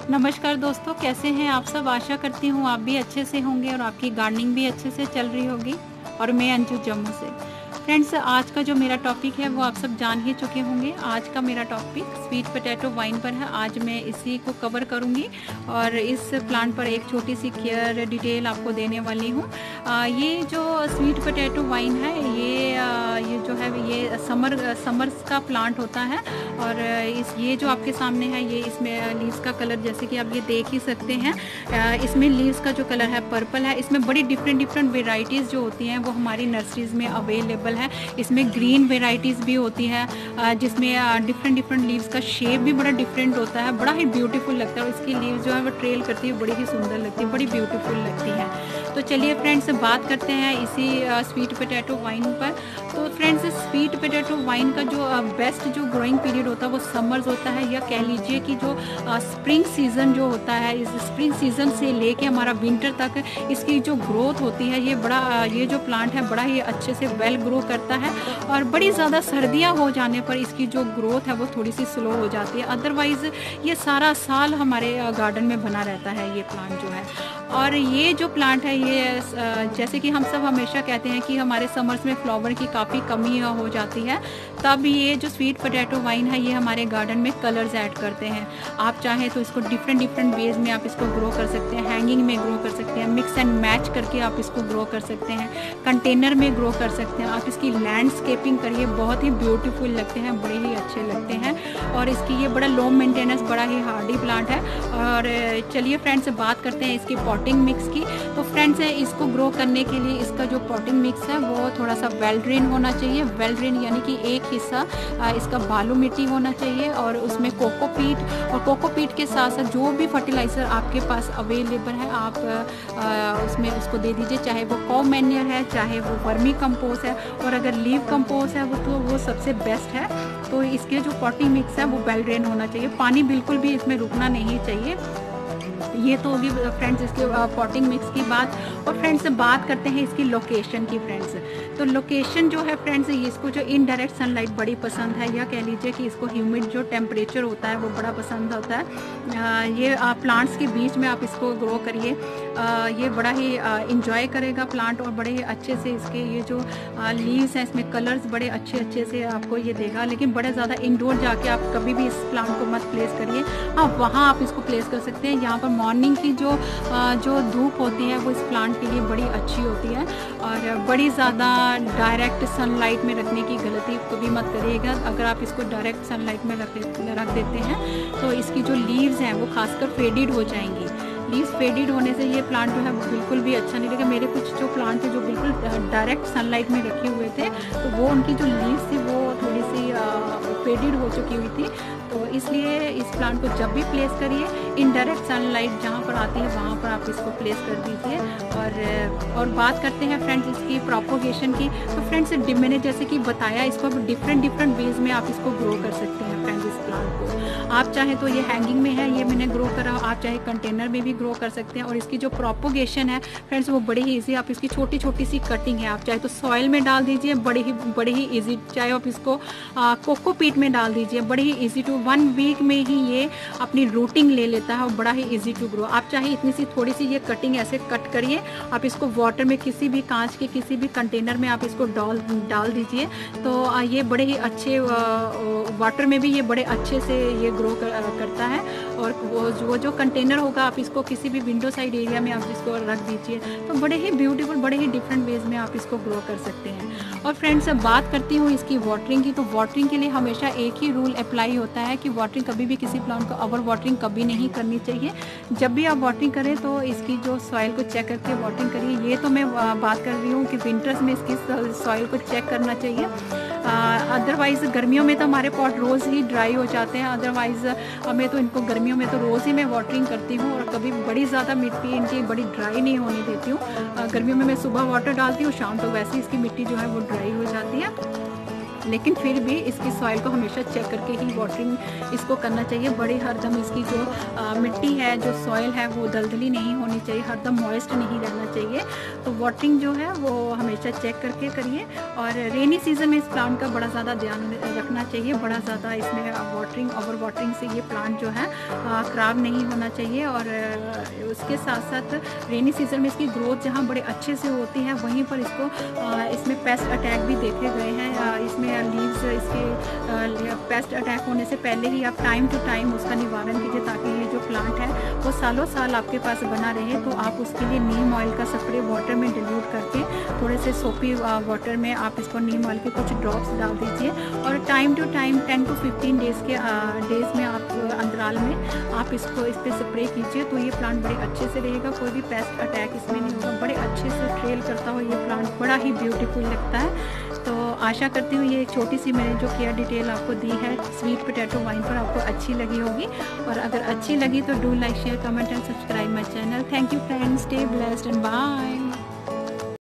नमस्कार दोस्तों, कैसे हैं आप सब। आशा करती हूँ आप भी अच्छे से होंगे और आपकी गार्डनिंग भी अच्छे से चल रही होगी। और मैं अंजू जम्मू से। फ्रेंड्स, आज का जो मेरा टॉपिक है वो आप सब जान ही चुके होंगे। आज का मेरा टॉपिक स्वीट पोटैटो वाइन पर है। आज मैं इसी को कवर करूँगी और इस प्लांट पर एक छोटी सी केयर डिटेल आपको देने वाली हूँ। ये जो स्वीट पोटैटो वाइन है ये जो है ये समर्स का प्लांट होता है। और ये जो आपके सामने है ये इसमें लीव्स का कलर जैसे कि आप ये देख ही सकते हैं। इसमें लीव्स का जो कलर है पर्पल है। इसमें बड़ी डिफरेंट वेराइटीज़ जो होती हैं वो हमारी नर्सरीज़ में अवेलेबल है। इसमें ग्रीन वेराइटीज़ भी होती है जिसमें डिफरेंट लीव्स का शेप भी बड़ा डिफरेंट होता है, बड़ा ही ब्यूटीफुल लगता है। और इसकी लीव्स जो है वो ट्रेल करती है, बड़ी ही सुंदर लगती है, बड़ी ब्यूटीफुल लगती है। तो चलिए फ्रेंड्स, बात करते हैं इसी स्वीट पोटैटो वाइन पर। तो फ्रेंड्स, स्वीट पोटैटो वाइन का जो बेस्ट जो ग्रोइंग पीरियड होता है वो समर्स होता है, या कह लीजिए कि जो स्प्रिंग सीज़न जो होता है, इस स्प्रिंग सीज़न से लेके हमारा विंटर तक इसकी जो ग्रोथ होती है ये जो प्लांट है बड़ा ही अच्छे से वेल ग्रो करता है। और बड़ी ज़्यादा सर्दियाँ हो जाने पर इसकी जो ग्रोथ है वो थोड़ी सी स्लो हो जाती है। अदरवाइज़ ये सारा साल हमारे गार्डन में बना रहता है ये प्लांट जो है। और ये जो प्लांट है ये जैसे कि हम सब हमेशा कहते हैं कि हमारे समर्स में फ्लावर की काफ़ी कमी हो जाती है, तब ये जो स्वीट पोटैटो वाइन है ये हमारे गार्डन में कलर्स ऐड करते हैं। आप चाहें तो इसको डिफरेंट वेज में आप इसको ग्रो कर सकते हैं। हैंगिंग में ग्रो कर सकते हैं, मिक्स एंड मैच करके आप इसको ग्रो कर सकते हैं, कंटेनर में ग्रो कर सकते हैं। आप इसकी लैंडस्केपिंग करिए, बहुत ही ब्यूटीफुल लगते हैं, बड़े ही अच्छे लगते हैं। और इसकी ये बड़ा लो मेंटेनेंस, बड़ा ही हार्डी प्लांट है। और चलिए फ्रेंड्स, बात करते हैं इसकी पॉटिंग मिक्स की। तो फ्रेंड्स, इसको ग्रो करने के लिए इसका जो पॉटिंग मिक्स है वो थोड़ा सा वेल ड्रेन होना चाहिए। वेल ड्रेन यानी कि एक हिस्सा इसका बालू मिट्टी होना चाहिए और उसमें कोकोपीट, और कोकोपीट के साथ साथ जो भी फर्टिलाइज़र आपके पास अवेलेबल है आप उसमें उसको दे दीजिए, चाहे वो कॉ मैन्योर है, चाहे वो वर्मी कंपोस्ट है, और अगर लीव कंपोस्ट है वो सबसे बेस्ट है। तो इसके जो पॉटिंग मिक्स है वो वेल ड्रेन होना चाहिए, पानी बिल्कुल भी इसमें रुकना नहीं चाहिए। ये तो होगी फ्रेंड्स इसके पॉटिंग मिक्स की बात। और फ्रेंड्स, बात करते हैं इसकी लोकेशन की। फ्रेंड्स, तो लोकेशन जो है फ्रेंड्स, इसको जो इनडायरेक्ट सनलाइट बड़ी पसंद है, या कह लीजिए कि इसको ह्यूमिड जो टेम्परेचर होता है वो बड़ा पसंद होता है। ये प्लांट्स के बीच में आप इसको ग्रो करिए, ये बड़ा ही इंजॉय करेगा प्लांट, और बड़े ही अच्छे से इसके ये जो लीव्स हैं इसमें कलर्स बड़े अच्छे से आपको ये देगा। लेकिन बड़े ज़्यादा इंडोर जाके आप कभी भी इस प्लांट को मत प्लेस करिए। हाँ, वहाँ आप इसको प्लेस कर सकते हैं। यहाँ पर मॉर्निंग की जो धूप होती है वो इस प्लांट के लिए बड़ी अच्छी होती है। और बड़ी ज़्यादा डायरेक्ट सनलाइट में रखने की गलती कभी मत करिएगा। अगर आप इसको डायरेक्ट सनलाइट में रख देते हैं तो इसकी जो लीव्स हैं वो खासकर फेडेड हो जाएंगी। लीव्स फेडेड होने से ये प्लांट जो है बिल्कुल भी अच्छा नहीं लगेगा। मेरे कुछ जो प्लांट थे जो बिल्कुल डायरेक्ट सनलाइट में रखे हुए थे, तो वो उनकी जो लीव्स थी वो थोड़ी सी फेडेड हो चुकी हुई थी। तो इसलिए इस प्लांट को जब भी प्लेस करिए, इनडायरेक्ट सनलाइट जहाँ पर आती है वहाँ पर आप इसको प्लेस कर दीजिए। और बात करते हैं फ्रेंड्स इसकी प्रोपोगेशन की। तो फ्रेंड्स, मैंने जैसे कि बताया, इसको डिफरेंट वेज में आप इसको ग्रो कर सकते हैं फ्रेंड्स इस प्लांट को। आप चाहे तो ये हैंगिंग में है, ये मैंने ग्रो करा, आप चाहे कंटेनर में भी ग्रो कर सकते हैं। और इसकी जो प्रोपोगेशन है फ्रेंड्स वो बड़ी ही ईजी। आप इसकी छोटी सी कटिंग है, आप चाहे तो सॉइल में डाल दीजिए, बड़े ही ईजी। चाहे आप इसको कोकोपीट में डाल दीजिए, बड़ी ही ईजी टू 1 वीक में ही ये अपनी रूटिंग ले लेता है और बड़ा ही ईजी टू ग्रो। आप चाहे इतनी सी थोड़ी सी ये कटिंग ऐसे कट करिए, आप इसको वाटर में किसी भी कांच के किसी भी कंटेनर में आप इसको डाल दीजिए। तो ये बड़े ही अच्छे वाटर में भी ये बड़े अच्छे से ये ग्रो करता है। और वो जो कंटेनर होगा आप इसको किसी भी विंडो साइड एरिया में आप इसको रख दीजिए, तो बड़े ही ब्यूटीफुल, बड़े ही डिफरेंट वेज में आप इसको ग्रो कर सकते हैं। और फ्रेंड्स, बात करती हूँ इसकी वाटरिंग की। तो वाटरिंग के लिए हमेशा एक ही रूल अप्लाई होता है कि वाटरिंग कभी भी किसी प्लांट को ओवर वाटरिंग कभी नहीं करनी चाहिए। जब भी आप वाटरिंग करें तो इसकी जो सॉइल को चेक करके वाटरिंग करिए। ये तो मैं बात कर रही हूँ कि विंटर्स में इसकी सॉइल को चेक करना चाहिए। अदरवाइज़ गर्मियों में तो हमारे पॉट रोज़ ही ड्राई हो जाते हैं। अदरवाइज़ मैं तो इनको गर्मियों में तो रोज़ ही मैं वाटरिंग करती हूँ, और कभी बड़ी ज़्यादा मिट्टी इनकी बड़ी ड्राई नहीं होने देती हूँ। गर्मियों में मैं सुबह वाटर डालती हूँ, शाम तक वैसे ही इसकी मिट्टी जो है वो ड्राई हो जाती है। लेकिन फिर भी इसकी सॉइल को हमेशा चेक करके ही वाटरिंग इसको करना चाहिए। बड़ी हरदम इसकी जो मिट्टी है, जो सॉइल है, वो दलदली नहीं होनी चाहिए, हरदम मॉइस्ट नहीं रहना चाहिए। तो वाटरिंग जो है वो हमेशा चेक करके करिए। और रेनी सीज़न में इस प्लांट का बड़ा ज़्यादा ध्यान रखना चाहिए। बड़ा ज़्यादा इसमें वाटरिंग, ओवर वाटरिंग से ये प्लांट जो है ख़राब नहीं होना चाहिए। और उसके साथ साथ रेनी सीज़न में इसकी ग्रोथ जहाँ बड़े अच्छे से होती है, वहीं पर इसको इसमें पेस्ट अटैक भी देखे गए हैं। इसमें लीव्स इसके पेस्ट अटैक होने से पहले ही आप टाइम टू टाइम उसका निवारण कीजिए, ताकि ये जो प्लांट है वो सालों साल आपके पास बना रहे। तो आप उसके लिए नीम ऑयल का स्प्रे वाटर में डिल्यूट करके थोड़े से सोपी वाटर में आप इसको नीम ऑयल के कुछ ड्रॉप्स डाल दीजिए। और time to time 10 to 15 days में आप अंतराल में आप इस पर स्प्रे कीजिए। तो ये प्लांट बड़े अच्छे से रहेगा, कोई भी पेस्ट अटैक इसमें नहीं होगा। बड़े अच्छे से ट्रेल करता हो ये प्लांट, बड़ा ही ब्यूटीफुल लगता है। तो आशा करती हूँ ये एक छोटी सी मैंने जो केयर डिटेल आपको दी है स्वीट पोटैटो वाइन पर, आपको अच्छी लगी होगी। और अगर अच्छी लगी तो do like, share, comment and subscribe my channel. Thank you friends, stay blessed and bye.